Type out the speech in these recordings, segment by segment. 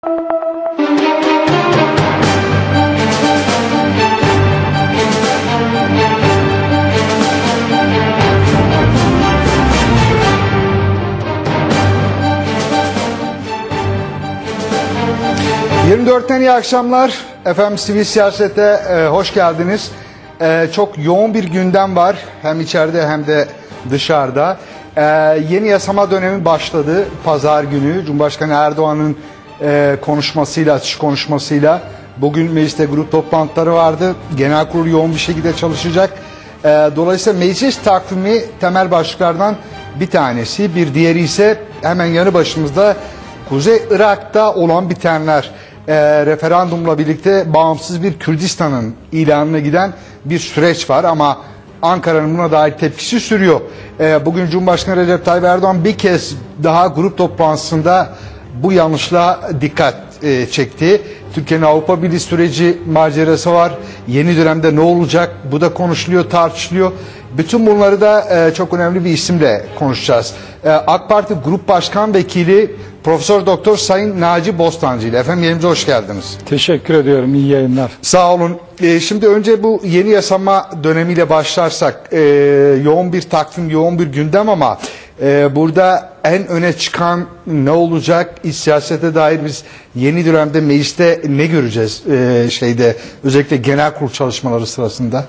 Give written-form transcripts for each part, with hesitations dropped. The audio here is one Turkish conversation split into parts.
...24'ten iyi akşamlar. Efendim Sivil Siyaset'e hoş geldiniz. Çok yoğun bir gündem var. Hem içeride hem de dışarıda. Yeni yasama dönemi başladı. Pazar günü Cumhurbaşkanı Erdoğan'ın konuşmasıyla, açış konuşmasıyla. Bugün mecliste grup toplantıları vardı. Genel kurul yoğun bir şekilde çalışacak. Dolayısıyla meclis takvimi temel başlıklardan bir tanesi. Bir diğeri ise hemen yanı başımızda Kuzey Irak'ta olan bitenler. Referandumla birlikte bağımsız bir Kürdistan'ın ilanına giden bir süreç var ama Ankara'nın buna dair tepkisi sürüyor. Bugün Cumhurbaşkanı Recep Tayyip Erdoğan bir kez daha grup toplantısında bu yanlışla dikkat çekti. Türkiye'nin Avrupa Birliği süreci macerası var. Yeni dönemde ne olacak? Bu da konuşuluyor, tartışılıyor. Bütün bunları da çok önemli bir isimle konuşacağız. AK Parti Grup Başkan Vekili Profesör Doktor Sayın Naci Bostancı ile efendim yerimize hoş geldiniz. Teşekkür ediyorum. İyi yayınlar. Sağ olun. Şimdi önce bu yeni yasama dönemiyle başlarsak yoğun bir takvim, yoğun bir gündem ama burada en öne çıkan ne olacak? İç siyasete dair biz yeni dönemde mecliste ne göreceğiz özellikle genel kurul çalışmaları sırasında?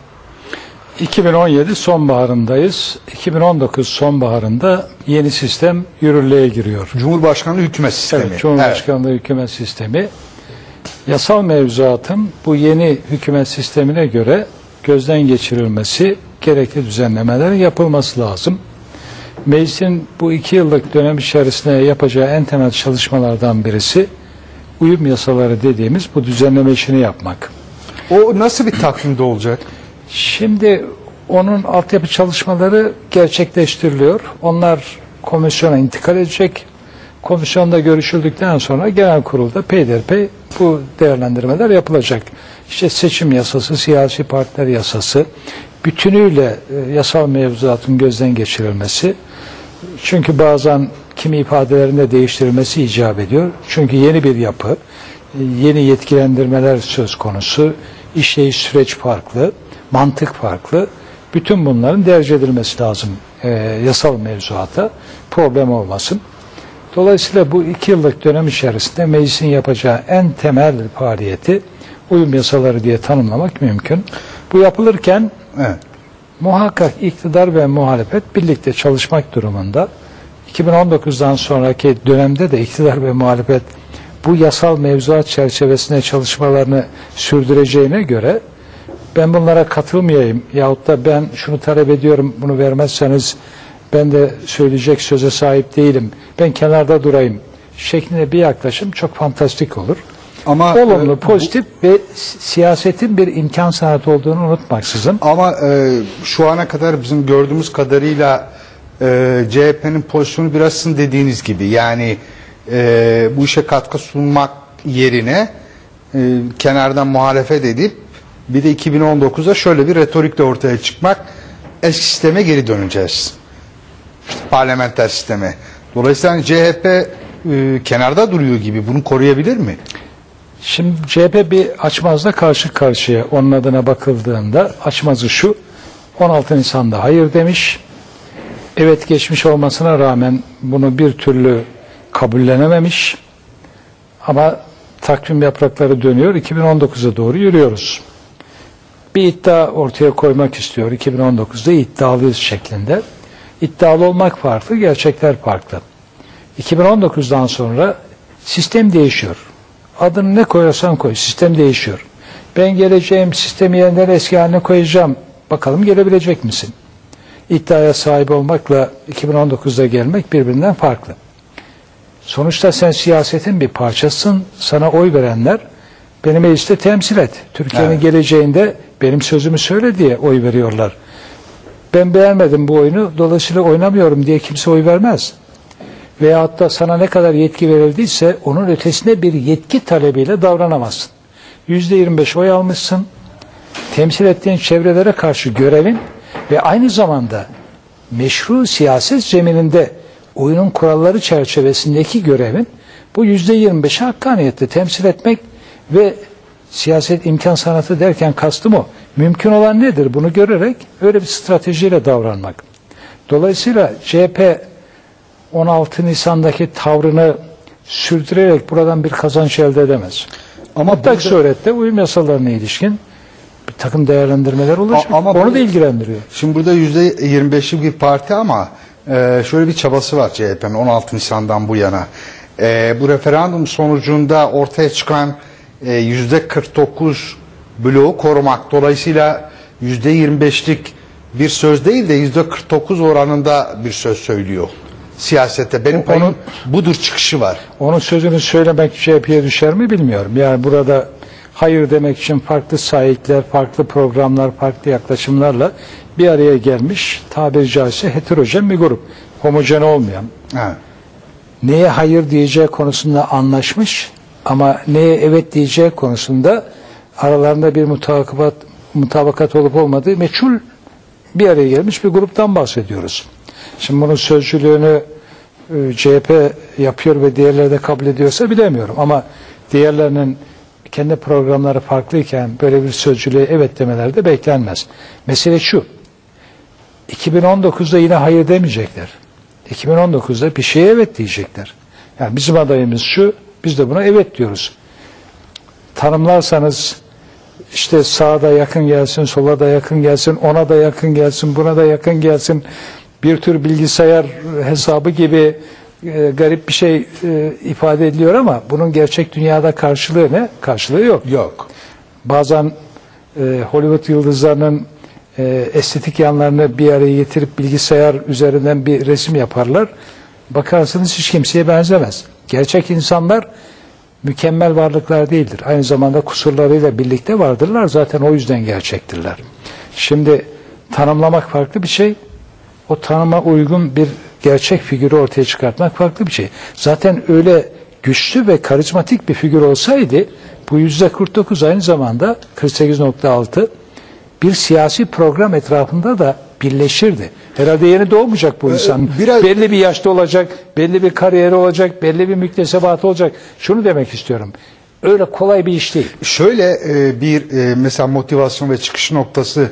2017 sonbaharındayız. 2019 sonbaharında yeni sistem yürürlüğe giriyor. Cumhurbaşkanlığı hükümet sistemi. Evet, Cumhurbaşkanlığı hükümet sistemi. Yasal mevzuatın bu yeni hükümet sistemine göre gözden geçirilmesi, gerekli düzenlemelerin yapılması lazım. Meclisin bu 2 yıllık dönem içerisinde yapacağı en temel çalışmalardan birisi uyum yasaları dediğimiz bu düzenleme işini yapmak. O nasıl bir takvimde olacak? Şimdi onun altyapı çalışmaları gerçekleştiriliyor. Onlar komisyona intikal edecek. Komisyonda görüşüldükten sonra genel kurulda peyderpey bu değerlendirmeler yapılacak. İşte seçim yasası, siyasi partiler yasası, bütünüyle yasal mevzuatın gözden geçirilmesi. Çünkü bazen kimi ifadelerinde değiştirilmesi icap ediyor. Çünkü yeni bir yapı, yeni yetkilendirmeler söz konusu, işleyiş süreç farklı, mantık farklı. Bütün bunların derc edilmesi lazım yasal mevzuata, problem olmasın. Dolayısıyla bu 2 yıllık dönem içerisinde meclisin yapacağı en temel faaliyeti uyum yasaları diye tanımlamak mümkün. Bu yapılırken muhakkak iktidar ve muhalefet birlikte çalışmak durumunda. 2019'dan sonraki dönemde de iktidar ve muhalefet bu yasal mevzuat çerçevesinde çalışmalarını sürdüreceğine göre ben bunlara katılmayayım yahut da ben şunu talep ediyorum, bunu vermezseniz ben de söyleyecek söze sahip değilim, ben kenarda durayım şeklinde bir yaklaşım çok fantastik olur. Ama olumlu, pozitif ve siyasetin bir imkan sanatı olduğunu unutmaksızın. Ama şu ana kadar bizim gördüğümüz kadarıyla CHP'nin pozisyonu biraz sizin dediğiniz gibi, yani bu işe katkı sunmak yerine kenardan muhalefet edip bir de 2019'da şöyle bir retorikle ortaya çıkmak, eski sisteme geri döneceğiz. İşte parlamenter sisteme. Dolayısıyla CHP kenarda duruyor gibi, bunu koruyabilir mi? Şimdi CHP bir açmazla karşı karşıya, onun adına bakıldığında açmazı şu: 16 Nisan'da hayır demiş. Evet, geçmiş olmasına rağmen bunu bir türlü kabullenememiş. Ama takvim yaprakları dönüyor, 2019'a doğru yürüyoruz. Bir iddia ortaya koymak istiyor 2019'da, iddialıyız şeklinde. İddialı olmak farklı, gerçekler farklı. 2019'dan sonra sistem değişiyor. Adını ne koyarsan koy, sistem değişiyor. Ben geleceğim, sistemi yeniden eski haline koyacağım. Bakalım gelebilecek misin? İddiaya sahip olmakla 2019'da gelmek birbirinden farklı. Sonuçta sen siyasetin bir parçasısın. Sana oy verenler beni mecliste temsil et, Türkiye'nin geleceğinde benim sözümü söyle diye oy veriyorlar. Ben beğenmedim bu oyunu, dolayısıyla oynamıyorum diye kimse oy vermez. Veyahut da sana ne kadar yetki verildiyse onun ötesinde bir yetki talebiyle davranamazsın. %25 oy almışsın, temsil ettiğin çevrelere karşı görevin ve aynı zamanda meşru siyaset zemininde oyunun kuralları çerçevesindeki görevin Bu %25'i hakkaniyette temsil etmek ve siyaset imkan sanatı derken kastım o. Mümkün olan nedir? Bunu görerek öyle bir stratejiyle davranmak. Dolayısıyla CHP 16 Nisan'daki tavrını sürdürerek buradan bir kazanç elde edemez. Ama mutlak surette uyum yasalarına ilişkin bir takım değerlendirmeler olacak. Ama onu da ilgilendiriyor. Şimdi burada %25'lik bir parti ama şöyle bir çabası var CHP'nin 16 Nisan'dan bu yana. Bu referandum sonucunda ortaya çıkan %49 bloğu korumak. Dolayısıyla %25'lik bir söz değil de %49 oranında bir söz söylüyor siyasette. Benim payım budur çıkışı var. Onun sözünü söylemek CHP'ye düşer mi bilmiyorum. Yani burada hayır demek için farklı sahipler, farklı programlar, farklı yaklaşımlarla bir araya gelmiş, tabiri caizse heterojen bir grup. Homojen olmayan. Evet. Neye hayır diyeceği konusunda anlaşmış ama neye evet diyeceği konusunda aralarında bir mutabakat olup olmadığı meçhul bir araya gelmiş bir gruptan bahsediyoruz. Şimdi bunun sözcülüğünü CHP yapıyor ve diğerleri de kabul ediyorsa bilemiyorum ama diğerlerinin kendi programları farklıyken böyle bir sözcülüğe evet demeleri de beklenmez. Mesele şu, 2019'da yine hayır demeyecekler. 2019'da bir şeye evet diyecekler. Yani bizim adayımız şu, biz de buna evet diyoruz. Tanımlarsanız işte sağa da yakın gelsin, sola da yakın gelsin, ona da yakın gelsin, buna da yakın gelsin. Bir tür bilgisayar hesabı gibi garip bir şey ifade ediliyor ama bunun gerçek dünyada karşılığı ne? Karşılığı yok. Yok. Bazen Hollywood yıldızlarının estetik yanlarını bir araya getirip bilgisayar üzerinden bir resim yaparlar. Bakarsınız hiç kimseye benzemez. Gerçek insanlar mükemmel varlıklar değildir. Aynı zamanda kusurlarıyla birlikte vardırlar. Zaten o yüzden gerçektirler. Şimdi tanımlamak farklı bir şey. O tanıma uygun bir gerçek figürü ortaya çıkartmak farklı bir şey. Zaten öyle güçlü ve karizmatik bir figür olsaydı bu %49 aynı zamanda 48.6 bir siyasi program etrafında da birleşirdi. Herhalde yeni doğmayacak bu insan. Belli bir yaşta olacak, belli bir kariyeri olacak, belli bir müktesebatı olacak. Şunu demek istiyorum. Öyle kolay bir iş değil. Şöyle bir mesela motivasyon ve çıkış noktası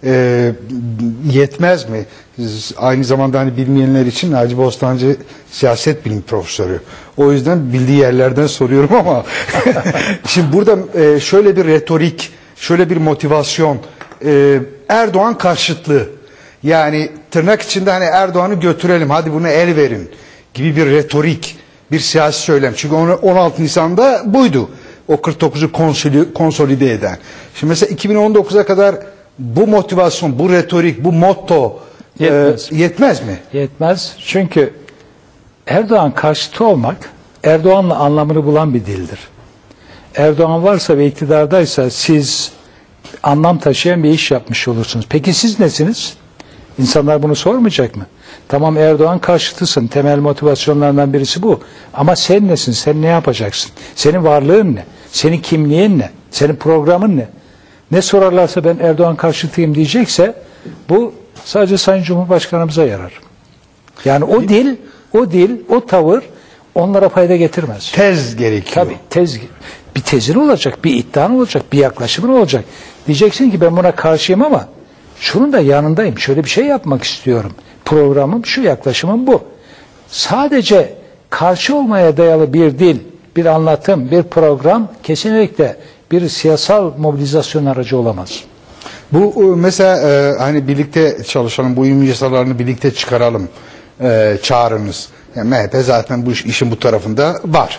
yetmez mi? Aynı zamanda hani bilmeyenler için Naci Bostancı siyaset bilim profesörü. O yüzden bildiği yerlerden soruyorum ama şimdi burada şöyle bir retorik, şöyle bir motivasyon, Erdoğan karşıtlığı. Yani tırnak içinde hani Erdoğan'ı götürelim, hadi buna el verin gibi bir retorik, bir siyasi söylem. Çünkü 16 Nisan'da buydu. O 49'u konsolide eden. Şimdi mesela 2019'a kadar bu motivasyon, bu retorik, bu motto yetmez mi? Yetmez. Çünkü Erdoğan karşıtı olmak, Erdoğan'la anlamını bulan bir dildir. Erdoğan varsa ve iktidardaysa siz anlam taşıyan bir iş yapmış olursunuz. Peki siz nesiniz? İnsanlar bunu sormayacak mı? Tamam, Erdoğan karşıtısın. Temel motivasyonlarından birisi bu. Ama sen nesin? Sen ne yapacaksın? Senin varlığın ne? Senin kimliğin ne? Senin programın ne? Ne sorarlarsa ben Erdoğan karşıtıyım diyecekse bu sadece Sayın Cumhurbaşkanımıza yarar. Yani o dil, o tavır onlara fayda getirmez. Tez gerekiyor. Tabii bir tezin olacak, bir iddian olacak, bir yaklaşımın olacak. Diyeceksin ki ben buna karşıyım ama şunun da yanındayım. Şöyle bir şey yapmak istiyorum. Programım şu, yaklaşımım bu. Sadece karşı olmaya dayalı bir dil, bir anlatım, bir program kesinlikle bir siyasal mobilizasyon aracı olamaz. Bu mesela hani birlikte çalışalım, bu uyum yasalarını birlikte çıkaralım çağrınız. Yani MHP zaten bu işin bu tarafında var.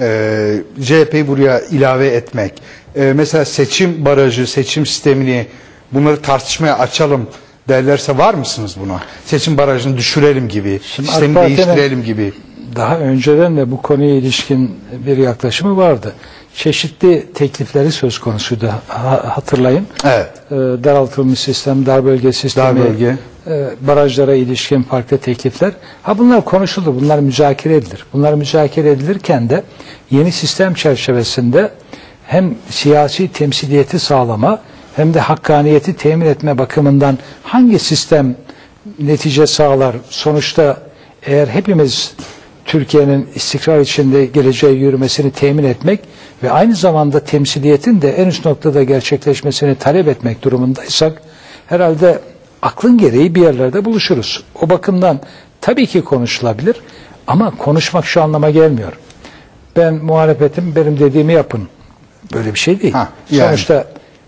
CHP'yi buraya ilave etmek. Mesela seçim barajı, seçim sistemini bunları tartışmaya açalım derlerse var mısınız buna? Seçim barajını düşürelim gibi, sistemi değiştirelim gibi. Daha önceden de bu konuya ilişkin bir yaklaşımı vardı. Çeşitli teklifleri söz konusuydu, hatırlayın. Evet. Daraltılmış sistem, dar bölge sistemi, barajlara ilişkin farklı teklifler. Bunlar konuşuldu, bunlar müzakere edilir. Bunlar müzakere edilirken de yeni sistem çerçevesinde hem siyasi temsiliyeti sağlama hem de hakkaniyeti temin etme bakımından hangi sistem netice sağlar? Sonuçta eğer hepimiz Türkiye'nin istikrar içinde geleceğe yürümesini temin etmek ve aynı zamanda temsiliyetin de en üst noktada gerçekleşmesini talep etmek durumundaysak herhalde aklın gereği bir yerlerde buluşuruz. O bakımdan tabii ki konuşulabilir ama konuşmak şu anlama gelmiyor. Ben muhalefetim, benim dediğimi yapın. Böyle bir şey değil. Yani. Sonuçta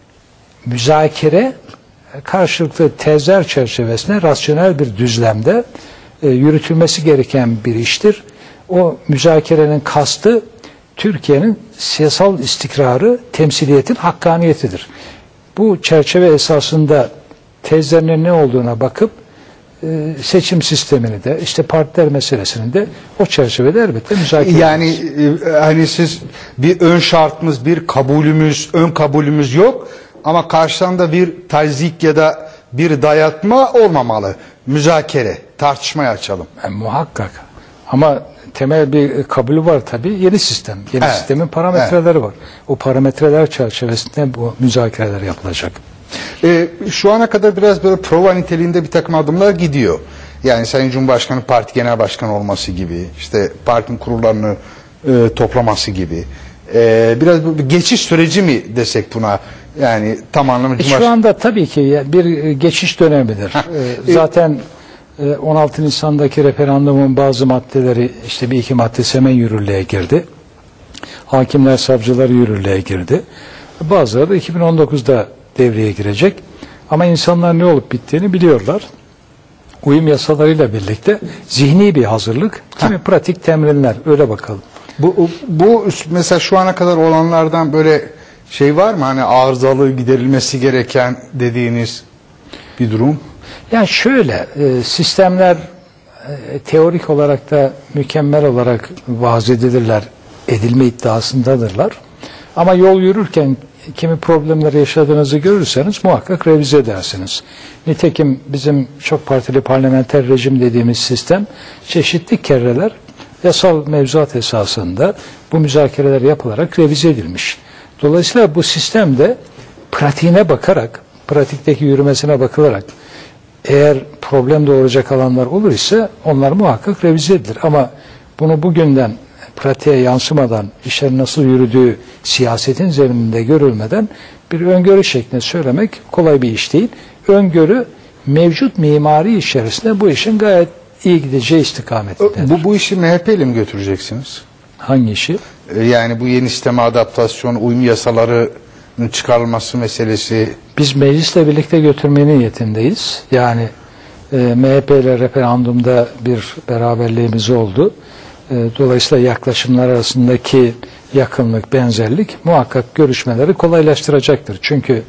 müzakere karşılıklı tezler çerçevesinde rasyonel bir düzlemde yürütülmesi gereken bir iştir. O müzakerenin kastı Türkiye'nin siyasal istikrarı, temsiliyetin hakkaniyetidir. Bu çerçeve esasında tezlerinin ne olduğuna bakıp seçim sistemini de işte partiler meselesini de o çerçevede elbette müzakere yani hani siz bir ön şartımız, bir kabulümüz, ön kabulümüz yok ama karşılığında bir tazyik ya da bir dayatma olmamalı. Müzakere, tartışmaya açalım. Muhakkak. Ama temel bir kabulü var tabii. Yeni sistem. Yeni sistemin parametreleri var. O parametreler çerçevesinde bu müzakereler yapılacak. Şu ana kadar biraz böyle prova niteliğinde bir takım adımlar gidiyor. Yani Sayın Cumhurbaşkanı parti genel başkanı olması gibi, işte partinin kurullarını toplaması gibi. Biraz bir geçiş süreci mi desek buna? Yani tamamen şu anda tabii ki bir geçiş dönemidir. Zaten 16 Nisan'daki referandumun bazı maddeleri, işte bir iki maddesi hemen yürürlüğe girdi. Hakimler, savcılar yürürlüğe girdi. Bazıları da 2019'da devreye girecek. Ama insanlar ne olup bittiğini biliyorlar. Uyum yasalarıyla birlikte zihni bir hazırlık, kimi pratik temrinler. Öyle bakalım. Bu mesela şu ana kadar olanlardan böyle şey var mı? Hani arızalı, giderilmesi gereken dediğiniz bir durum? Yani şöyle, sistemler teorik olarak da mükemmel olarak vaaz edilirler, edilme iddiasındadırlar. Ama yol yürürken kimi problemleri yaşadığınızı görürseniz muhakkak revize edersiniz. Nitekim bizim çok partili parlamenter rejim dediğimiz sistem çeşitli kereler yasal mevzuat esasında bu müzakereler yapılarak revize edilmiş. Dolayısıyla bu sistemde pratiğine bakarak, pratikteki yürümesine bakılarak eğer problem doğuracak alanlar olur ise onlar muhakkak revize edilir. Ama bunu bugünden pratiğe yansımadan, işlerin nasıl yürüdüğü siyasetin zemininde görülmeden bir öngörü şeklinde söylemek kolay bir iş değil. Öngörü mevcut mimari içerisinde bu işin gayet iyi gideceği istikametindedir. Bu işi MHP ile mi götüreceksiniz? Hangi işi? Yani bu yeni sisteme adaptasyon, uyum yasalarının çıkarılması meselesi. Biz meclisle birlikte götürme niyetindeyiz. Yani MHP ile referandumda bir beraberliğimiz oldu. Dolayısıyla yaklaşımlar arasındaki yakınlık, benzerlik muhakkak görüşmeleri kolaylaştıracaktır. Çünkü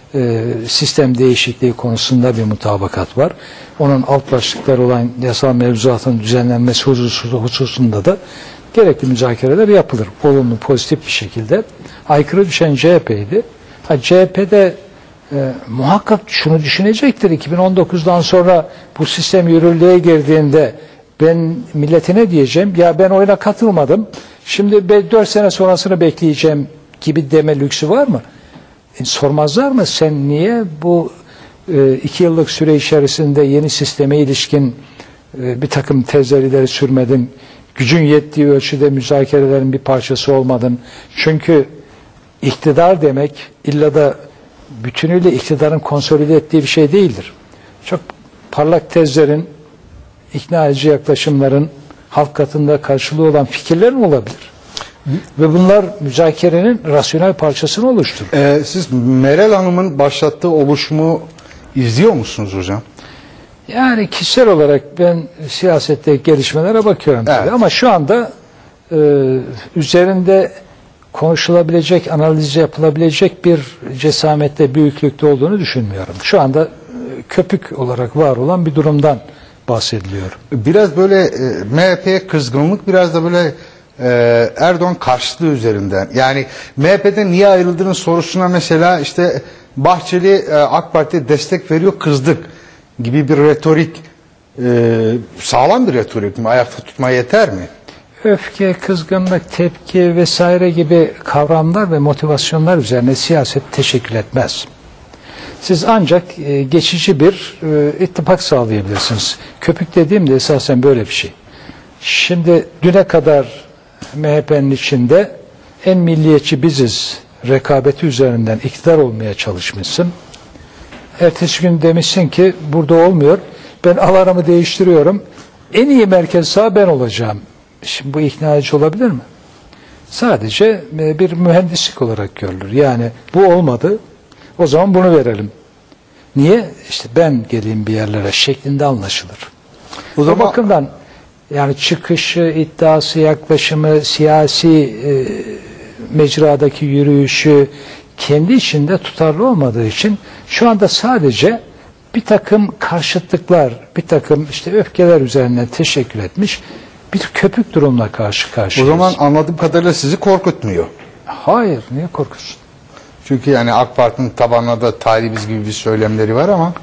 sistem değişikliği konusunda bir mutabakat var. Onun alt başlıkları olan yasal mevzuatın düzenlenmesi hususunda da gerekli müzakereler yapılır. Olumlu, pozitif bir şekilde. Aykırı düşen CHP'ydi. CHP'de muhakkak şunu düşünecektir. 2019'dan sonra bu sistem yürürlüğe girdiğinde ben milletine diyeceğim, ya ben oyuna katılmadım, şimdi 4 sene sonrasını bekleyeceğim gibi deme lüksü var mı? Sormazlar mı? Sen niye bu 2 yıllık süre içerisinde yeni sisteme ilişkin bir takım tezler ileri sürmedin? Gücün yettiği ölçüde müzakerelerin bir parçası olmadın. Çünkü iktidar demek illa da bütünüyle iktidarın konsolide ettiği bir şey değildir. Çok parlak tezlerin, ikna edici yaklaşımların halk katında karşılığı olan fikirlerin olabilir. Ve bunlar müzakerenin rasyonel parçasını oluşturur. Siz Meral Hanım'ın başlattığı oluşumu izliyor musunuz hocam? Yani kişisel olarak ben siyasette gelişmelere bakıyorum tabii. Ama şu anda üzerinde konuşulabilecek, analiz yapılabilecek bir cesamette, büyüklükte olduğunu düşünmüyorum. Şu anda köpük olarak var olan bir durumdan bahsediliyor. Biraz böyle MHP'ye kızgınlık, biraz da böyle Erdoğan karşıtlığı üzerinden. Yani MHP'den niye ayrıldığının sorusuna mesela işte Bahçeli AK Parti'ye destek veriyor, kızdık gibi bir retorik, sağlam bir retorik mi? Ayakta tutmaya yeter mi? Öfke, kızgınlık, tepki vesaire gibi kavramlar ve motivasyonlar üzerine siyaset teşekkül etmez. Siz ancak geçici bir ittifak sağlayabilirsiniz. Köpük dediğimde esasen böyle bir şey. Şimdi düne kadar MHP'nin içinde en milliyetçi biziz rekabeti üzerinden iktidar olmaya çalışmışsın. Ertesi gün demişsin ki burada olmuyor. Ben alarmı değiştiriyorum. En iyi merkez sağ ben olacağım. Şimdi bu ikna edici olabilir mi? Sadece bir mühendislik olarak görülür. Yani bu olmadı. O zaman bunu verelim. Niye? İşte ben geleyim bir yerlere şeklinde anlaşılır. O bakımdan yani çıkışı, iddiası, yaklaşımı, siyasi mecradaki yürüyüşü kendi içinde tutarlı olmadığı için şu anda sadece bir takım karşıtlıklar, bir takım işte öfkeler üzerinden teşekkül etmiş bir köpük durumla karşı karşıyayız. O zaman anladığım kadarıyla sizi korkutmuyor. Hayır, niye korkuyorsun? Çünkü yani AK Parti'nin tabanına da talibiz gibi bir söylemleri var ama.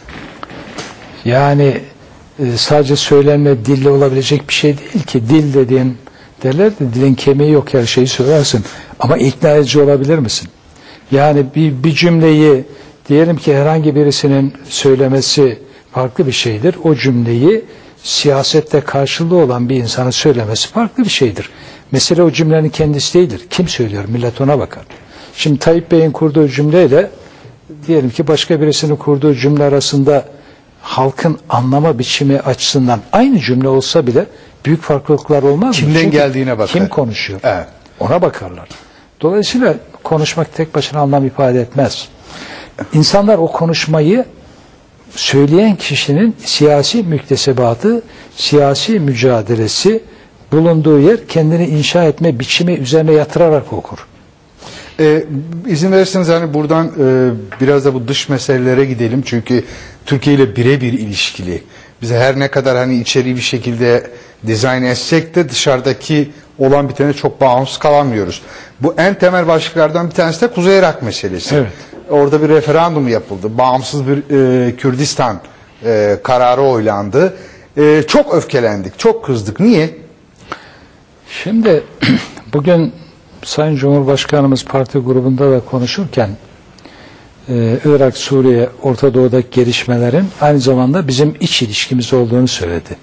Yani sadece söylenme dille olabilecek bir şey değil ki. Dil dediğin derler de dilin kemiği yok, her şeyi söylersin. Ama ikna edici olabilir misin? Yani bir cümleyi diyelim ki herhangi birisinin söylemesi farklı bir şeydir. O cümleyi siyasette karşılığı olan bir insanın söylemesi farklı bir şeydir. Mesele o cümlenin kendisi değildir. Kim söylüyor? Millet ona bakar. Şimdi Tayyip Bey'in kurduğu cümleyle diyelim ki başka birisinin kurduğu cümle arasında halkın anlama biçimi açısından aynı cümle olsa bile büyük farklılıklar olmaz mı? Kimden Çünkü geldiğine bakar. kim konuşuyor? Evet. Ona bakarlar. Dolayısıyla konuşmak tek başına anlam ifade etmez. İnsanlar o konuşmayı söyleyen kişinin siyasi müktesebatı, siyasi mücadelesi, bulunduğu yer, kendini inşa etme biçimi üzerine yatırarak okur. İzin verirseniz hani buradan biraz da bu dış meselelere gidelim. Çünkü Türkiye ile birebir ilişkili. Bize her ne kadar hani içeriği bir şekilde dizayn etsek de dışarıdaki olan bitene çok bağımsız kalamıyoruz. Bu en temel başlıklardan bir tanesi de Kuzey Irak meselesi. Evet. Orada bir referandum yapıldı. Bağımsız bir Kürdistan kararı oylandı. Çok öfkelendik, çok kızdık. Niye? Şimdi bugün Sayın Cumhurbaşkanımız parti grubunda da konuşurken Irak, Suriye, Orta Doğu'daki gelişmelerin aynı zamanda bizim iç ilişkimiz olduğunu söyledi.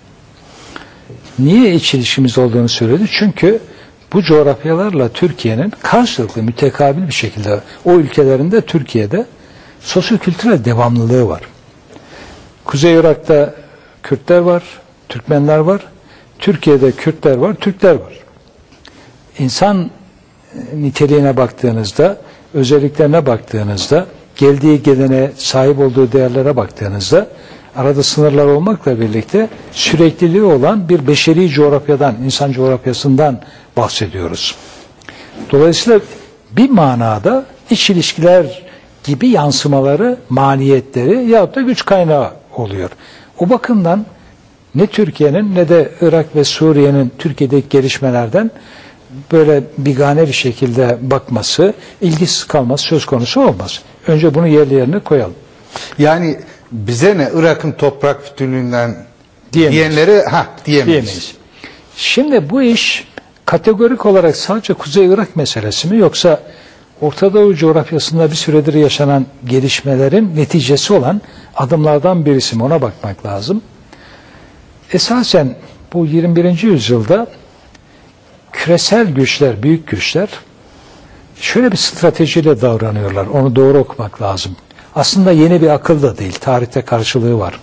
Niye iç ilişkimiz olduğunu söyledi? Çünkü bu coğrafyalarla Türkiye'nin karşılıklı mütekabil bir şekilde o ülkelerinde Türkiye'de sosyo-kültürel devamlılığı var. Kuzey Irak'ta Kürtler var, Türkmenler var. Türkiye'de Kürtler var, Türkler var. İnsan niteliğine baktığınızda, özelliklerine baktığınızda, geldiği gelene, sahip olduğu değerlere baktığınızda arada sınırlar olmakla birlikte sürekliliği olan bir beşeri coğrafyadan, insan coğrafyasından bahsediyoruz. Dolayısıyla bir manada iç ilişkiler gibi yansımaları, maliyetleri yahut da güç kaynağı oluyor. O bakımdan ne Türkiye'nin ne de Irak ve Suriye'nin Türkiye'deki gelişmelerden böyle bigane bir şekilde bakması, ilgisiz kalması söz konusu olmaz. Önce bunu yerli yerine koyalım. Yani bize ne Irak'ın toprak bütünlüğünden Diyemeyiz. diyenleri diyemeyiz. Şimdi bu iş kategorik olarak sadece Kuzey Irak meselesi mi, yoksa Orta Doğu coğrafyasında bir süredir yaşanan gelişmelerin neticesi olan adımlardan birisi mi, ona bakmak lazım. Esasen bu 21. yüzyılda küresel güçler, büyük güçler şöyle bir stratejiyle davranıyorlar. Onu doğru okumak lazım. Aslında yeni bir akıl da değil, tarihte karşılığı var.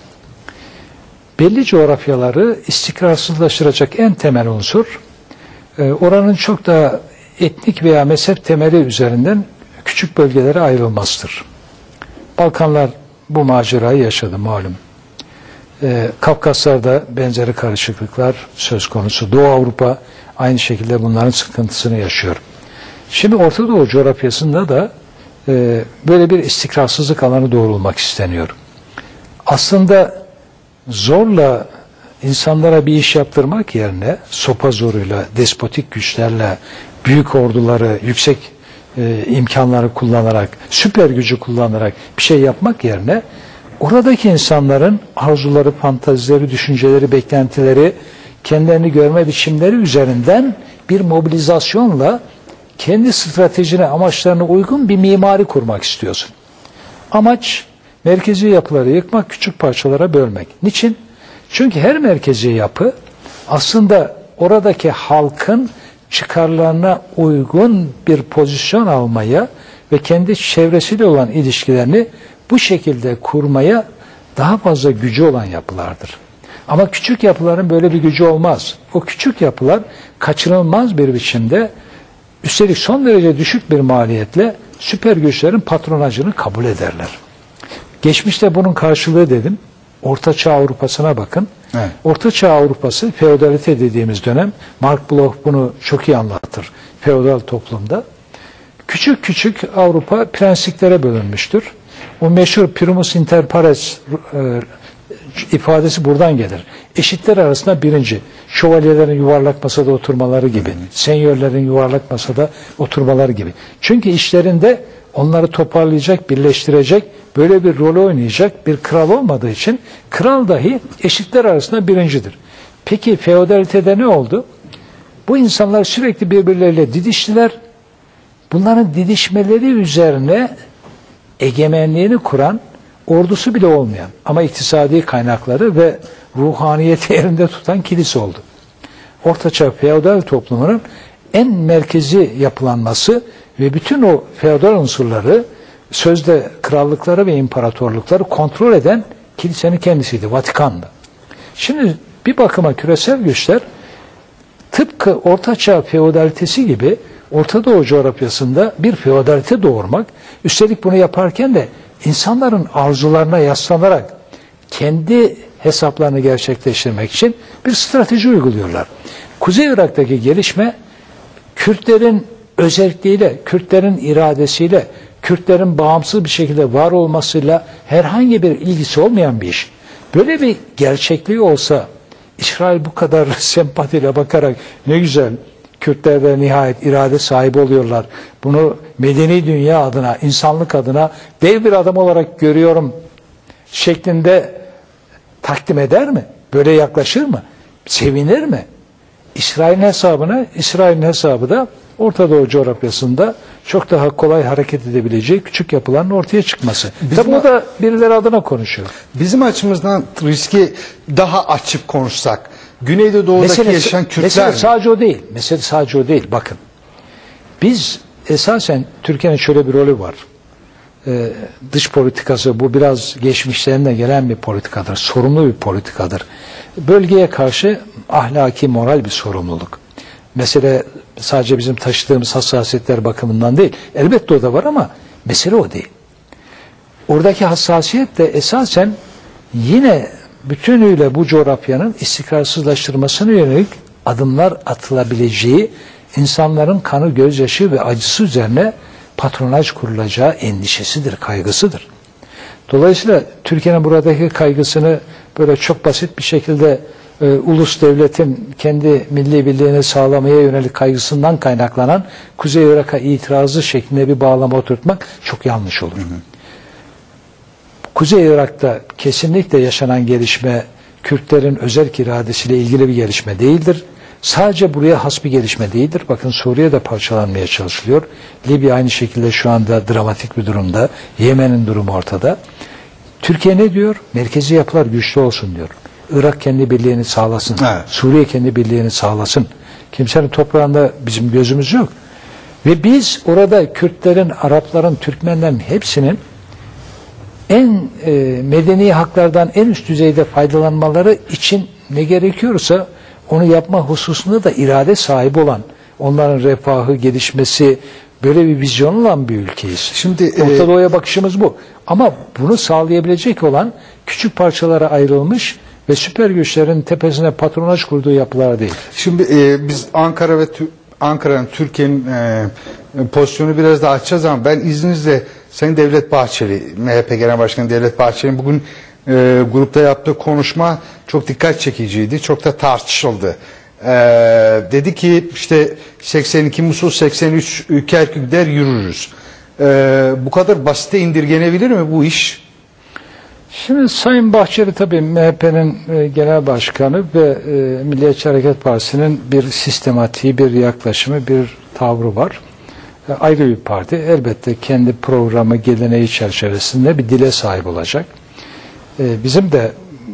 Belli coğrafyaları istikrarsızlaştıracak en temel unsur, oranın çok da etnik veya mezhep temeli üzerinden küçük bölgelere ayrılmasıdır. Balkanlar bu macerayı yaşadı malum. Kafkaslar'da benzeri karışıklıklar söz konusu. Doğu Avrupa aynı şekilde bunların sıkıntısını yaşıyor. Şimdi Orta Doğu coğrafyasında da böyle bir istikrarsızlık alanı doğrulmak isteniyor. Aslında zorla insanlara bir iş yaptırmak yerine sopa zoruyla, despotik güçlerle, büyük orduları, yüksek imkanları kullanarak, süper gücü kullanarak bir şey yapmak yerine oradaki insanların arzuları, fantazileri, düşünceleri, beklentileri, kendilerini görme biçimleri üzerinden bir mobilizasyonla kendi stratejine, amaçlarına uygun bir mimari kurmak istiyorsun. Amaç merkezi yapıları yıkmak, küçük parçalara bölmek. Niçin? Çünkü her merkezi yapı aslında oradaki halkın çıkarlarına uygun bir pozisyon almaya ve kendi çevresiyle olan ilişkilerini bu şekilde kurmaya daha fazla gücü olan yapılardır. Ama küçük yapıların böyle bir gücü olmaz. O küçük yapılar kaçınılmaz bir biçimde, üstelik son derece düşük bir maliyetle süper güçlerin patronajını kabul ederler. Geçmişte bunun karşılığı dedim. Orta Çağ Avrupa'sına bakın. Evet. Orta Çağ Avrupa'sı feodalite dediğimiz dönem. Mark Bloch bunu çok iyi anlatır. Feodal toplumda. Küçük küçük Avrupa prensliklere bölünmüştür. O meşhur primus inter pares ifadesi buradan gelir. Eşitler arasında birinci. Şövalyelerin yuvarlak masada oturmaları gibi. Senyörlerin yuvarlak masada oturmaları gibi. Çünkü işlerinde onları toparlayacak, birleştirecek, böyle bir rol oynayacak bir kral olmadığı için kral dahi eşitler arasında birincidir. Peki feodalitede ne oldu? Bu insanlar sürekli birbirleriyle didiştiler. Bunların didişmeleri üzerine egemenliğini kuran, ordusu bile olmayan ama iktisadi kaynakları ve ruhaniyeti yerinde tutan kilise oldu. Ortaçağ feodal toplumunun en merkezi yapılanması ve bütün o feodal unsurları, sözde krallıkları ve imparatorlukları kontrol eden kilisenin kendisiydi, Vatikan'dı. Şimdi bir bakıma küresel güçler tıpkı Ortaçağ feodalitesi gibi Orta Doğu coğrafyasında bir feodalite doğurmak, üstelik bunu yaparken de insanların arzularına yaslanarak kendi hesaplarını gerçekleştirmek için bir strateji uyguluyorlar. Kuzey Irak'taki gelişme Kürtlerin özelliğiyle, Kürtlerin iradesiyle, Kürtlerin bağımsız bir şekilde var olmasıyla herhangi bir ilgisi olmayan bir iş. Böyle bir gerçekliği olsa İsrail bu kadar sempatiyle bakarak ne güzel Kürtler de nihayet irade sahibi oluyorlar. Bunu medeni dünya adına, insanlık adına dev bir adam olarak görüyorum şeklinde takdim eder mi? Böyle yaklaşır mı? Sevinir mi? İsrail'in hesabı da Orta Doğu coğrafyasında çok daha kolay hareket edebileceği küçük yapıların ortaya çıkması. Tabi o da birileri adına konuşuyor. Bizim açımızdan riski daha açıp konuşsak, Güneydoğu'daki yaşayan Kürtler mesele sadece o değil. Mesele sadece o değil. Bakın. Biz esasen Türkiye'nin şöyle bir rolü var. Dış politikası bu biraz geçmişlerinde gelen bir politikadır. Sorumlu bir politikadır. Bölgeye karşı ahlaki, moral bir sorumluluk. Mesele sadece bizim taşıdığımız hassasiyetler bakımından değil. Elbette o da var ama mesele o değil. Oradaki hassasiyet de esasen yine bütünüyle bu coğrafyanın istikrarsızlaştırmasına yönelik adımlar atılabileceği, insanların kanı, gözyaşı ve acısı üzerine patronaj kurulacağı endişesidir, kaygısıdır. Dolayısıyla Türkiye'nin buradaki kaygısını böyle çok basit bir şekilde ulus devletin kendi milli birliğini sağlamaya yönelik kaygısından kaynaklanan Kuzey Irak'a itirazı şeklinde bir bağlama oturtmak çok yanlış olur. Kuzey Irak'ta kesinlikle yaşanan gelişme Kürtlerin özerk iradesiyle ilgili bir gelişme değildir. Sadece buraya has bir gelişme değildir. Bakın Suriye de parçalanmaya çalışılıyor. Libya aynı şekilde şu anda dramatik bir durumda. Yemen'in durumu ortada. Türkiye ne diyor? Merkezi yapılar güçlü olsun diyor. Irak kendi birliğini sağlasın. Evet. Suriye kendi birliğini sağlasın. Kimsenin toprağında bizim gözümüz yok. Ve biz orada Kürtlerin, Arapların, Türkmenlerin hepsinin en medeni haklardan en üst düzeyde faydalanmaları için ne gerekiyorsa onu yapma hususunda da irade sahibi olan, onların refahı, gelişmesi, böyle bir vizyon olan bir ülkeyiz. Şimdi Orta Doğu'ya bakışımız bu. Ama bunu sağlayabilecek olan küçük parçalara ayrılmış ve süper güçlerin tepesine patronaj kurduğu yapılar değil. Şimdi biz Ankara'nın, Türkiye'nin pozisyonu biraz daha açacağız ama ben izninizle Sayın Devlet Bahçeli, MHP Genel Başkanı Devlet Bahçeli'nin bugün grupta yaptığı konuşma çok dikkat çekiciydi. Çok da tartışıldı. Dedi ki işte 82 Musul, 83 Kerkük der yürürüz. Bu kadar basite indirgenebilir mi bu iş? Şimdi Sayın Bahçeli tabii MHP'nin genel başkanı ve Milliyetçi Hareket Partisi'nin bir sistematiği, bir yaklaşımı, bir tavrı var. Ayrı bir parti. Elbette kendi programı, geleneği çerçevesinde bir dile sahip olacak. Bizim de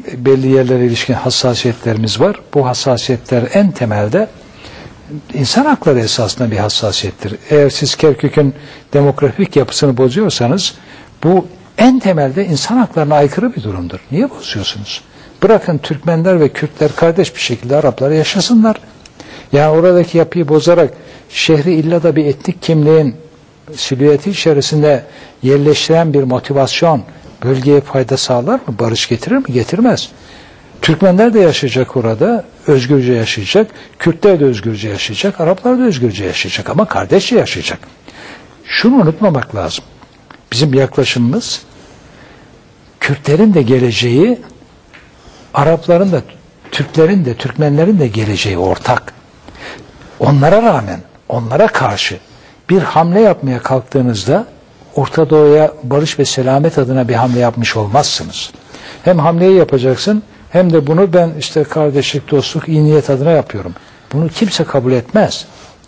belli yerlere ilişkin hassasiyetlerimiz var. Bu hassasiyetler en temelde insan hakları esasında bir hassasiyettir. Eğer siz Kerkük'ün demografik yapısını bozuyorsanız bu en temelde insan haklarına aykırı bir durumdur. Niye bozuyorsunuz? Bırakın Türkmenler ve Kürtler kardeş bir şekilde Araplar yaşasınlar. Yani oradaki yapıyı bozarak şehri illa da bir etnik kimliğin silüeti içerisinde yerleştiren bir motivasyon bölgeye fayda sağlar mı? Barış getirir mi? Getirmez. Türkmenler de yaşayacak orada, özgürce yaşayacak. Kürtler de özgürce yaşayacak, Araplar da özgürce yaşayacak ama kardeşçe yaşayacak. Şunu unutmamak lazım. Bizim yaklaşımımız Kürtlerin de geleceği, Arapların da, Türklerin de, Türkmenlerin de geleceği ortak. Onlara rağmen, onlara karşı bir hamle yapmaya kalktığınızda Orta Doğu'ya barış ve selamet adına bir hamle yapmış olmazsınız. Hem hamleyi yapacaksın hem de bunu ben işte kardeşlik, dostluk, iyi niyet adına yapıyorum. Bunu kimse kabul etmez.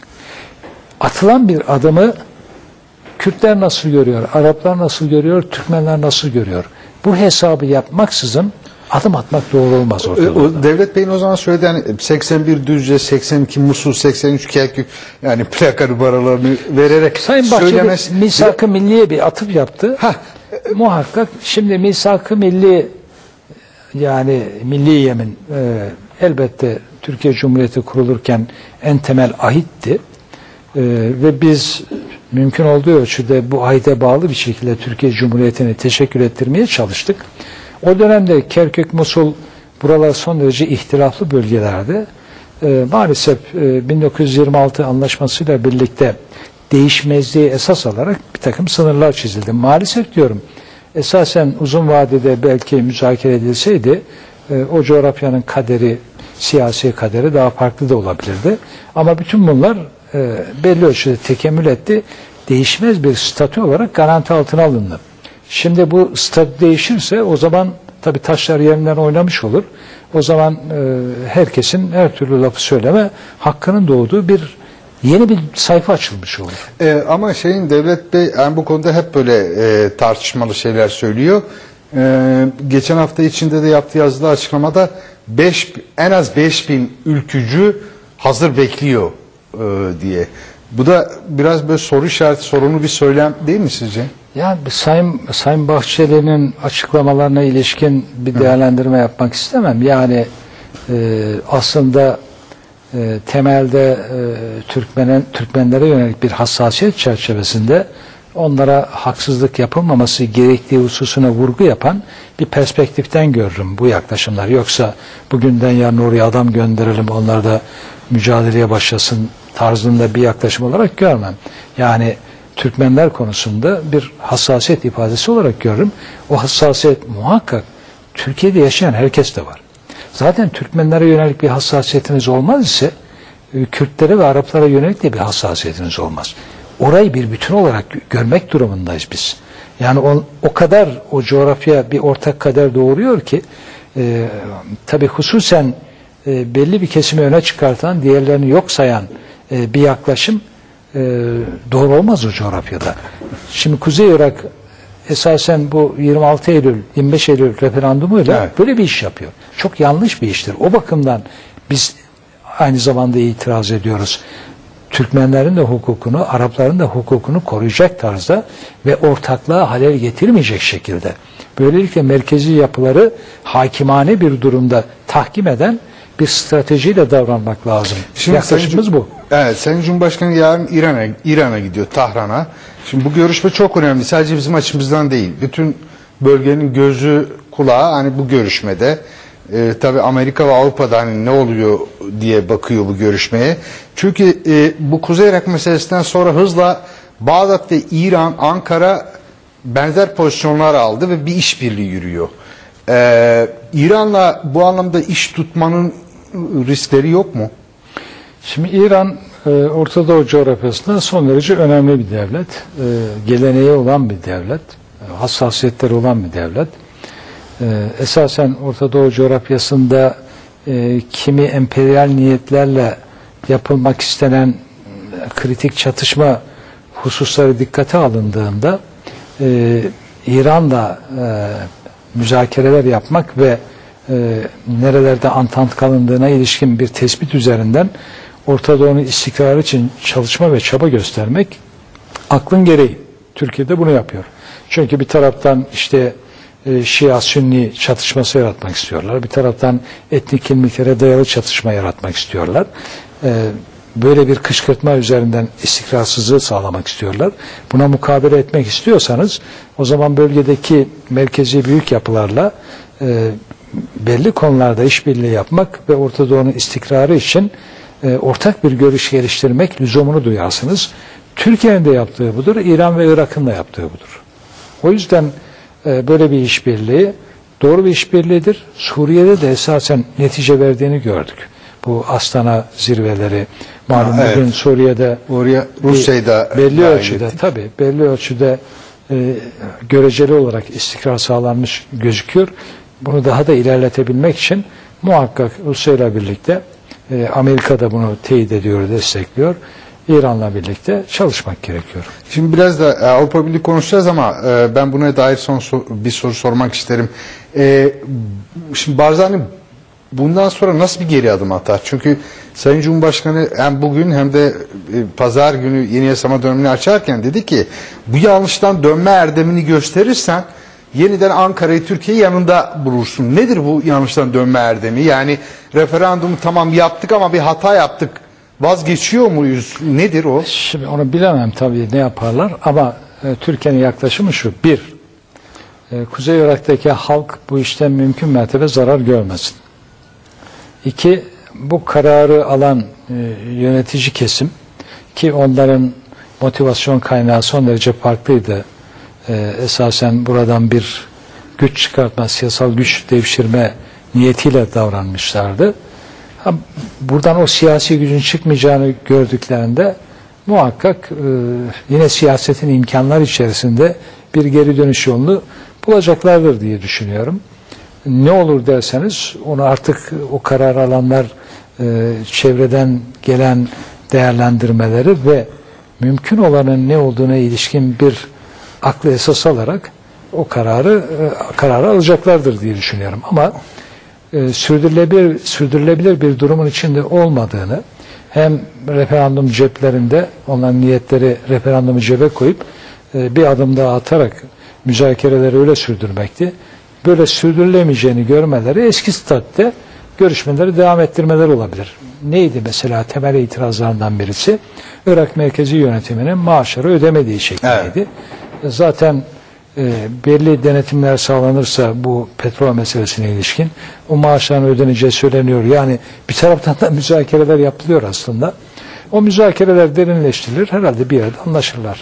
Atılan bir adımı Kürtler nasıl görüyor, Araplar nasıl görüyor, Türkmenler nasıl görüyor? Bu hesabı yapmaksızın adım atmak doğru olmaz ortada. Devlet Bey'in o zaman söyledi hani 81 Düzce, 82 Musul, 83 Kerkük yani plaka numaralarını vererek Sayın Bahçeli Misak-ı Milliye bir atıf yaptı. Muhakkak şimdi Misak-ı Milli yani Milli Yemin elbette Türkiye Cumhuriyeti kurulurken en temel ahitti. Ve biz mümkün olduğu ölçüde bu ahite bağlı bir şekilde Türkiye Cumhuriyeti'ni teşekkür ettirmeye çalıştık. O dönemde Kerkük, Musul buralar son derece ihtilaflı bölgelerde. Maalesef 1926 anlaşmasıyla birlikte değişmezliği esas alarak bir takım sınırlar çizildi. Maalesef diyorum, esasen uzun vadede belki müzakere edilseydi o coğrafyanın kaderi, siyasi kaderi daha farklı da olabilirdi. Ama bütün bunlar belli ölçüde tekemmül etti. Değişmez bir statü olarak garanti altına alındı. Şimdi bu statü değişirse o zaman tabii taşlar yerinden oynamış olur. O zaman herkesin her türlü lafı söyleme hakkının doğduğu yeni bir sayfa açılmış olur. Ama Devlet Bey yani bu konuda hep böyle tartışmalı şeyler söylüyor. Geçen hafta içinde de yaptığı yazılı açıklamada en az 5000 ülkücü hazır bekliyor diye. Bu da biraz böyle soru işareti, sorunu bir söylem değil mi sizce? Yani Sayın Bahçeli'nin açıklamalarına ilişkin bir değerlendirme yapmak istemem. Yani aslında temelde Türkmenlere yönelik bir hassasiyet çerçevesinde onlara haksızlık yapılmaması gerektiği hususuna vurgu yapan bir perspektiften görürüm bu yaklaşımlar. Yoksa bugünden yarın oraya adam gönderelim, onlar da mücadeleye başlasın tarzında bir yaklaşım olarak görmem. Yani Türkmenler konusunda bir hassasiyet ifadesi olarak görürüm. O hassasiyet muhakkak Türkiye'de yaşayan herkes de var. Zaten Türkmenlere yönelik bir hassasiyetiniz olmaz ise Kürtlere ve Araplara yönelik de bir hassasiyetiniz olmaz. Orayı bir bütün olarak görmek durumundayız biz. Yani o kadar o coğrafya bir ortak kader doğuruyor ki tabii hususen belli bir kesimi öne çıkartan, diğerlerini yok sayan bir yaklaşım doğru olmaz o coğrafyada. Şimdi Kuzey Irak esasen bu 26 Eylül, 25 Eylül referandumuyla böyle bir iş yapıyor. Çok yanlış bir iştir. O bakımdan biz aynı zamanda itiraz ediyoruz. Türkmenlerin de hukukunu, Arapların da hukukunu koruyacak tarzda ve ortaklığa halel getirmeyecek şekilde. Böylelikle merkezi yapıları hakimane bir durumda tahkim eden bir stratejiyle davranmak lazım. Şimdi yaklaşımımız bu. Evet, Sayın Cumhurbaşkanı yarın İran'a gidiyor, Tahran'a. Şimdi bu görüşme çok önemli. Sadece bizim açımızdan değil. Bütün bölgenin gözü, kulağı hani bu görüşmede. Tabii Amerika ve Avrupa'da hani ne oluyor diye bakıyor bu görüşmeye. Çünkü bu Kuzey Irak meselesinden sonra hızla Bağdat ve İran, Ankara benzer pozisyonlar aldı ve bir işbirliği yürüyor. İran'la bu anlamda iş tutmanın riskleri yok mu? Şimdi İran Orta Doğu coğrafyasında son derece önemli bir devlet. Geleneği olan bir devlet. Hassasiyetleri olan bir devlet. Esasen Orta Doğu coğrafyasında kimi emperyal niyetlerle yapılmak istenen kritik çatışma hususları dikkate alındığında İran'la müzakereler yapmak ve nerelerde antant kalındığına ilişkin bir tespit üzerinden Orta Doğu'nun istikrarı için çalışma ve çaba göstermek aklın gereği. Türkiye'de bunu yapıyor. Çünkü bir taraftan işte Şia-Sünni çatışması yaratmak istiyorlar. Bir taraftan etnik kimliklere dayalı çatışma yaratmak istiyorlar. Böyle bir kışkırtma üzerinden istikrarsızlığı sağlamak istiyorlar. Buna mukabele etmek istiyorsanız o zaman bölgedeki merkezi büyük yapılarla belli konularda işbirliği yapmak ve Orta Doğu'nun istikrarı için ortak bir görüş geliştirmek lüzumunu duyarsınız. Türkiye'nin de yaptığı budur, İran ve Irak'ın da yaptığı budur. O yüzden böyle bir işbirliği doğru bir işbirliğidir. Suriye'de de esasen netice verdiğini gördük. Bu Astana zirveleri, malum bugün Suriye'de oraya Rusya'yı da belli ölçüde tabii belli ölçüde göreceli olarak istikrar sağlanmış gözüküyor. Bunu daha da ilerletebilmek için muhakkak Rusya ile birlikte Amerika da bunu teyit ediyor, destekliyor. İran'la birlikte çalışmak gerekiyor. Şimdi biraz da Avrupa Birliği konuşacağız ama ben buna dair bir soru sormak isterim. Şimdi Barzani bundan sonra nasıl bir geri adım atar? Çünkü Sayın Cumhurbaşkanı hem bugün hem de pazar günü yeni yasama dönemini açarken dedi ki bu yanlıştan dönme erdemini gösterirsen yeniden Ankara'yı Türkiye'yi yanında bulursun. Nedir bu yanlıştan dönme erdemi? Yani referandumu tamam yaptık ama bir hata yaptık. Vazgeçiyor muyuz? Nedir o? Şimdi onu bilemem tabii ne yaparlar ama Türkiye'nin yaklaşımı şu. Bir, Kuzey Irak'taki halk bu işten mümkün mertebe zarar görmesin. İki, bu kararı alan yönetici kesim ki onların motivasyon kaynağı son derece farklıydı. Esasen buradan bir güç çıkartma, siyasal güç devşirme niyetiyle davranmışlardı. Buradan o siyasi gücün çıkmayacağını gördüklerinde muhakkak yine siyasetin imkanlar içerisinde bir geri dönüş yolunu bulacaklardır diye düşünüyorum. Ne olur derseniz onu artık o karar alanlar çevreden gelen değerlendirmeleri ve mümkün olanın ne olduğuna ilişkin bir aklı esas alarak o kararı alacaklardır diye düşünüyorum. Ama sürdürülebilir bir durumun içinde olmadığını hem referandum ceplerinde onların niyetleri referandumu cebe koyup bir adım daha atarak müzakereleri öyle sürdürmekti. Böyle sürdürülemeyeceğini görmeleri eski statüde görüşmeleri devam ettirmeleri olabilir. Neydi mesela temel itirazlarından birisi? Irak merkezi yönetiminin maaşları ödemediği şeklindeydi. Evet. Zaten belli denetimler sağlanırsa bu petrol meselesine ilişkin o maaşların ödeneceği söyleniyor. Yani bir taraftan da müzakereler yapılıyor aslında. O müzakereler derinleştirilir. Herhalde bir yerde anlaşırlar.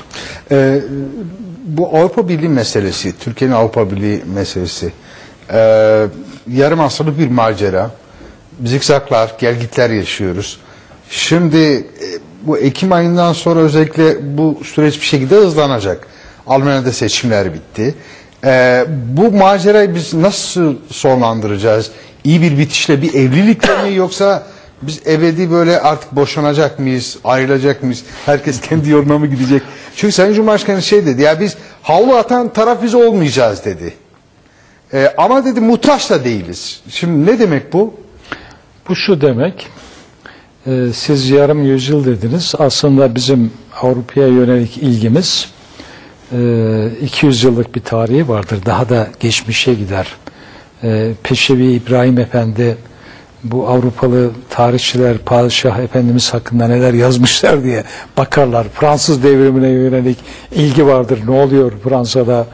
Bu Avrupa Birliği meselesi, Türkiye'nin Avrupa Birliği meselesi yarım asırlık bir macera. Zikzaklar, gelgitler yaşıyoruz. Şimdi bu Ekim ayından sonra özellikle bu süreç bir şekilde hızlanacak. Almanya'da seçimler bitti. Bu macerayı biz nasıl sonlandıracağız? İyi bir bitişle, bir evlilikle mi yoksa biz ebedi böyle artık boşanacak mıyız, ayrılacak mıyız? Herkes kendi yoluna mı gidecek? Çünkü Sayın Cumhurbaşkanı şey dedi, ya biz havlu atan taraf biz olmayacağız dedi. Ama dedi muhtaç da değiliz. Şimdi ne demek bu? Bu şu demek, siz yarım yüzyıl dediniz. Aslında bizim Avrupa'ya yönelik ilgimiz 200 yıllık bir tarihi vardır. Daha da geçmişe gider. Peşevi İbrahim Efendi bu Avrupalı tarihçiler Padişah Efendimiz hakkında neler yazmışlar diye bakarlar. Fransız devrimine yönelik ilgi vardır. Ne oluyor Fransa'da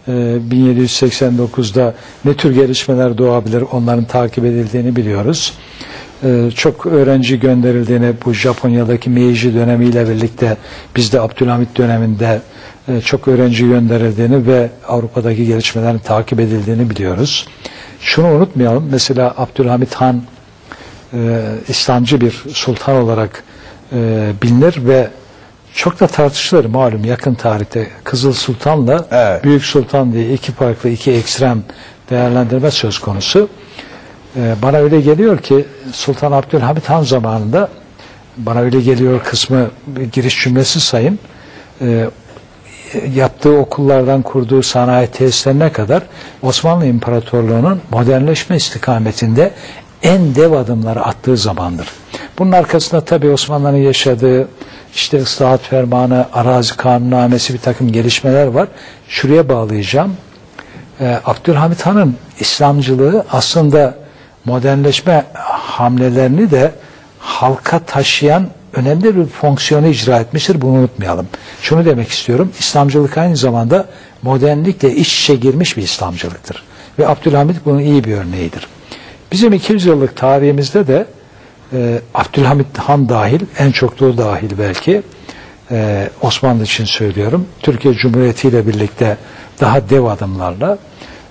1789'da ne tür gelişmeler doğabilir, onların takip edildiğini biliyoruz. Çok öğrenci gönderildiğini, bu Japonya'daki Meiji dönemiyle birlikte bizde Abdülhamit döneminde çok öğrenci gönderildiğini ve Avrupa'daki gelişmelerin takip edildiğini biliyoruz. Şunu unutmayalım, mesela Abdülhamit Han İslamcı bir sultan olarak bilinir ve çok da tartışılır malum yakın tarihte Kızıl Sultan'la evet, Büyük Sultan diye iki farklı, iki ekstrem değerlendirme söz konusu. Bana öyle geliyor ki Sultan Abdülhamit Han zamanında, bana öyle geliyor kısmı giriş cümlesi sayın, yaptığı okullardan kurduğu sanayi tesislerine kadar Osmanlı İmparatorluğu'nun modernleşme istikametinde en dev adımları attığı zamandır. Bunun arkasında tabii Osmanlı'nın yaşadığı işte ıslahat fermanı, arazi kanunnamesi, bir takım gelişmeler var. Şuraya bağlayacağım. Abdülhamit Han'ın İslamcılığı aslında modernleşme hamlelerini de halka taşıyan önemli bir fonksiyonu icra etmiştir. Bunu unutmayalım. Şunu demek istiyorum. İslamcılık aynı zamanda modernlikle iç içe girmiş bir İslamcılıktır. Ve Abdülhamit bunun iyi bir örneğidir. Bizim 200 yıllık tarihimizde de Abdülhamit Han dahil, en çok da o dahil belki, Osmanlı için söylüyorum, Türkiye Cumhuriyeti ile birlikte daha dev adımlarla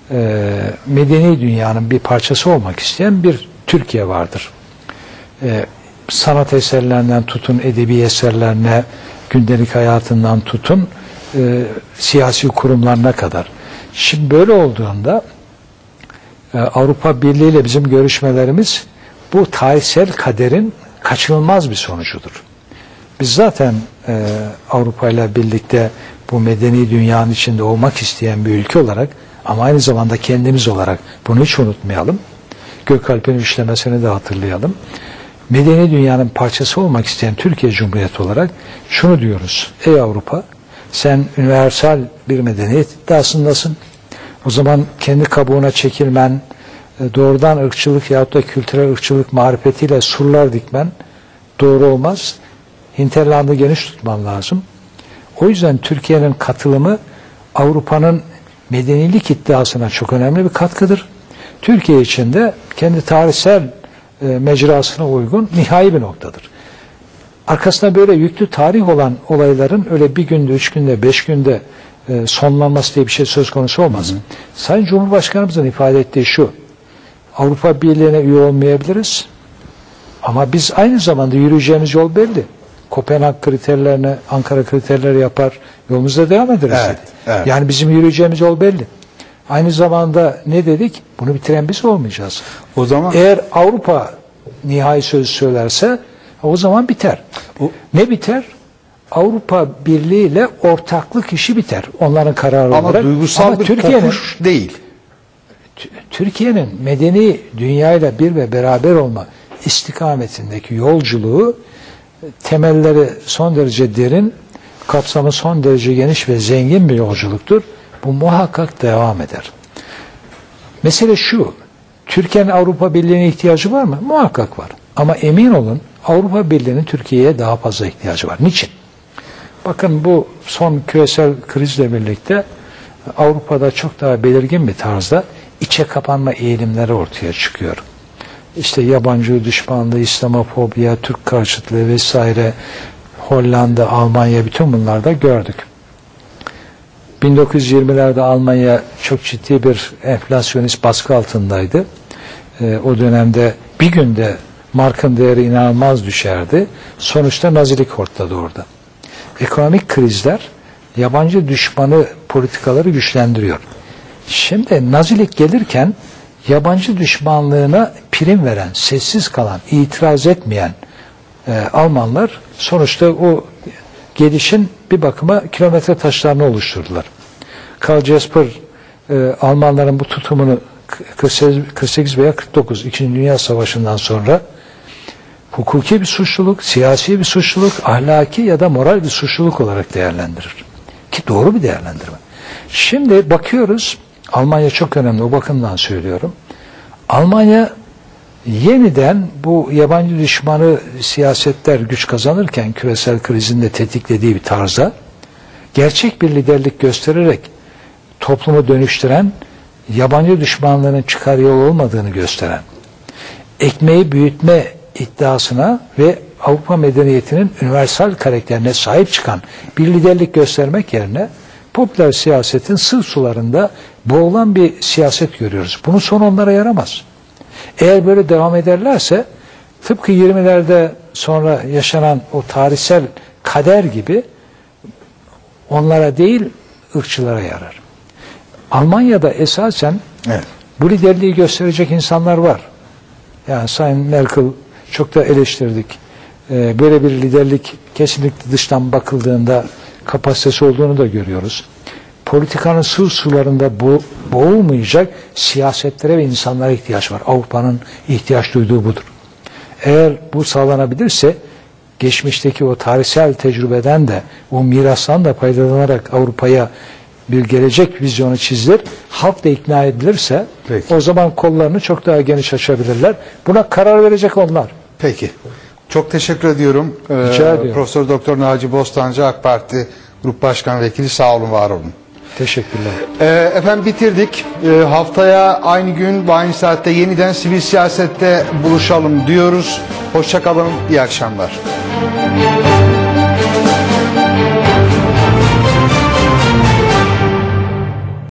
medeni dünyanın bir parçası olmak isteyen bir Türkiye vardır. Sanat eserlerinden tutun, edebi eserlerine, gündelik hayatından tutun, siyasi kurumlarına kadar. Şimdi böyle olduğunda Avrupa Birliği ile bizim görüşmelerimiz bu tarihsel kaderin kaçınılmaz bir sonucudur. Biz zaten Avrupa ile birlikte bu medeni dünyanın içinde olmak isteyen bir ülke olarak, ama aynı zamanda kendimiz olarak bunu hiç unutmayalım. Gökalp'in üçlemesini de hatırlayalım. Medeni dünyanın parçası olmak isteyen Türkiye Cumhuriyeti olarak şunu diyoruz: ey Avrupa, sen universal bir medeniyet iddiasındasın. O zaman kendi kabuğuna çekilmen, doğrudan ırkçılık yahut da kültürel ırkçılık marifetiyle surlar dikmen doğru olmaz. Hinterland'ı geniş tutman lazım. O yüzden Türkiye'nin katılımı Avrupa'nın medenilik iddiasına çok önemli bir katkıdır. Türkiye için de kendi tarihsel mecrasına uygun nihai bir noktadır. Arkasında böyle yüklü tarih olan olayların öyle bir günde, 3 günde, 5 günde sonlanması diye bir şey söz konusu olmaz. Sayın Cumhurbaşkanımızın ifade ettiği şu: Avrupa Birliği'ne üye olmayabiliriz ama biz aynı zamanda yürüyeceğimiz yol belli. Kopenhag kriterlerine, Ankara kriterleri yapar, yolumuzda devam ederiz dedi. Evet. Yani bizim yürüyeceğimiz yol belli. Aynı zamanda ne dedik? Bunu bitiren biz olmayacağız. O zaman eğer Avrupa nihai söz söylerse o zaman biter. Ne biter? Avrupa Birliği ile ortaklık işi biter. Onların kararı ama olarak. Duygusal ama bir kopuş değil. Türkiye'nin medeni dünyayla bir ve beraber olma istikametindeki yolculuğu, temelleri son derece derin, kapsamı son derece geniş ve zengin bir yolculuktur. Bu muhakkak devam eder. Mesele şu: Türkiye'nin Avrupa Birliği'ne ihtiyacı var mı? Muhakkak var. Ama emin olun, Avrupa Birliği'nin Türkiye'ye daha fazla ihtiyacı var. Niçin? Bakın, bu son küresel krizle birlikte Avrupa'da çok daha belirgin bir tarzda içe kapanma eğilimleri ortaya çıkıyor. İşte yabancı düşmanlığı, İslamofobiya, Türk karşıtlığı vesaire, Hollanda, Almanya, bütün bunlarda gördük. 1920'lerde Almanya çok ciddi bir enflasyonist baskı altındaydı. O dönemde bir günde markın değeri inanılmaz düşerdi. Sonuçta Nazilik hortladı orada. Ekonomik krizler yabancı düşmanı politikaları güçlendiriyor. Şimdi Nazilik gelirken yabancı düşmanlığına prim veren, sessiz kalan, itiraz etmeyen Almanlar sonuçta o gelişin bir bakıma kilometre taşlarını oluşturdular. Karl Jasper Almanların bu tutumunu 48 veya 49 2. Dünya Savaşı'ndan sonra hukuki bir suçluluk, siyasi bir suçluluk, ahlaki ya da moral bir suçluluk olarak değerlendirir. Ki doğru bir değerlendirme. Şimdi bakıyoruz, Almanya çok önemli, o bakımdan söylüyorum. Almanya yeniden bu yabancı düşmanı siyasetler güç kazanırken, küresel krizin de tetiklediği bir tarzda gerçek bir liderlik göstererek toplumu dönüştüren, yabancı düşmanlığının çıkar yol olmadığını gösteren, ekmeği büyütme iddiasına ve Avrupa medeniyetinin universal karakterine sahip çıkan bir liderlik göstermek yerine popüler siyasetin sığ sularında boğulan bir siyaset görüyoruz. Bunun sonu onlara yaramaz. Eğer böyle devam ederlerse tıpkı 20'lerde sonra yaşanan o tarihsel kader gibi onlara değil ırkçılara yarar. Almanya'da esasen bu liderliği gösterecek insanlar var. Yani Sayın Merkel çok da eleştirdik. Böyle bir liderlik kesinlikle dıştan bakıldığında kapasitesi olduğunu da görüyoruz. Politikanın sığ sularında boğulmayacak siyasetlere ve insanlara ihtiyaç var. Avrupa'nın ihtiyaç duyduğu budur. Eğer bu sağlanabilirse geçmişteki o tarihsel tecrübeden de o mirastan da faydalanarak Avrupa'ya bir gelecek vizyonu çizilir. Halk da ikna edilirse Peki. o zaman kollarını çok daha geniş açabilirler. Buna karar verecek onlar. Peki. Çok teşekkür ediyorum. Rica ediyorum. Profesör Doktor Naci Bostancı, AK Parti Grup Başkan Vekili, sağ olun, var olun. Teşekkürler. Efendim bitirdik. Haftaya aynı gün ve aynı saatte yeniden sivil siyasette buluşalım diyoruz. Hoşça kalın, iyi akşamlar.